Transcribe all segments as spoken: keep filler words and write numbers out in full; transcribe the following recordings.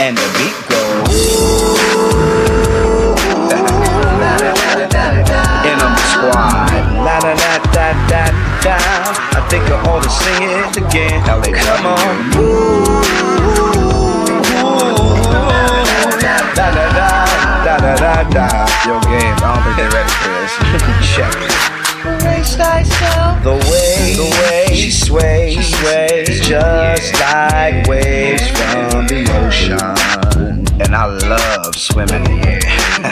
and the beat goes. In on the squad, la da da da da da. I think I ought to sing it again. Come on. Da da da da da da da. Yo, game, I don't think they're ready for this. Check it. The way, the way she sways, sways, just like waves from the ocean. And I love swimming in it.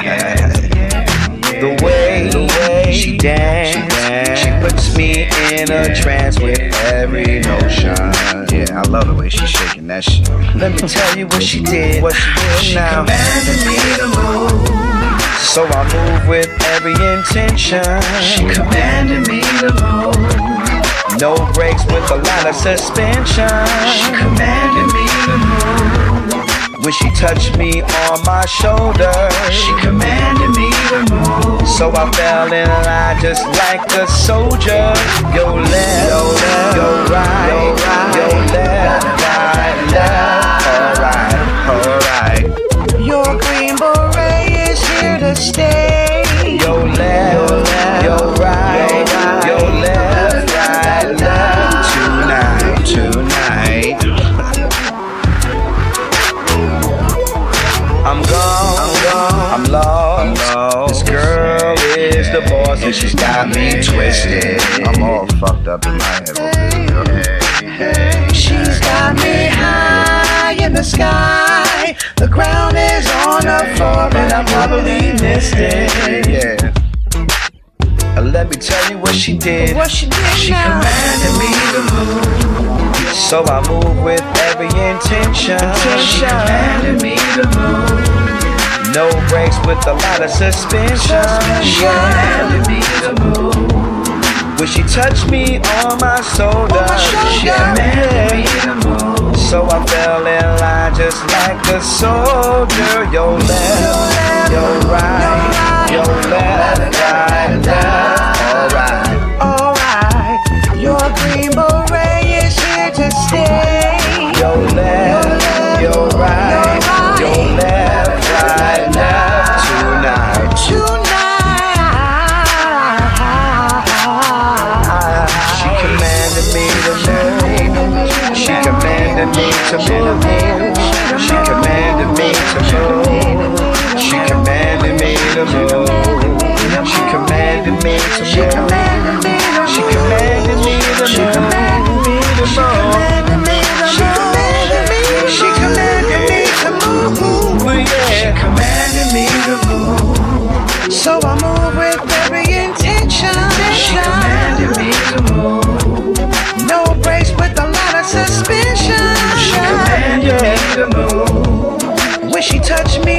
The way, the way she dance, she puts me in a trance with every notion. Yeah, I love the way she's shaking that shit. Let me tell you what she did, what she did she now. Commanded me to move, so I move with every intention. She commanded me to move, no brakes with a lot of suspension. She commanded me to move, when she touched me on my shoulder. She commanded me to move, so I fell in line just like a soldier. Yo left, yo left, yo right, yo, right, yo left, right, left. Alright, alright. Your green beret is here to stay. Yo left, yo, left, yo right, yo, right, yo left, right, left. Tonight, tonight. I'm gone, I'm gone, I'm lost. This girl is the boss and she's got me twisted. I'm all fucked up in my head. Hey, hey, she's got me high in the sky. The ground is on the floor and I probably missed it. Yeah. Let me tell you what she did. What she did She now. commanded me to move, so I move with every intention. She commanded me to move, no brakes with a lot of suspension. She commanded me to move, when she touched me on my shoulder. on my shoulder. She commanded me to move, so I fell in line just like a soldier. Yo left, yo right, yo left, right, left. Alright, alright. Your green beret is here to stay. yo left, yo right, yo left, right, left. Tonight, tonight. She commanded me to move. She commanded me to move. She commanded me to move. She commanded me to move. She commanded me to move. She commanded me to move. She commanded me to move. She commanded me to move. She commanded me to move. She commanded me to move, so I move with every intention. She commanded me to move, no brakes with a lot of suspension. She commanded me to move, when she touched me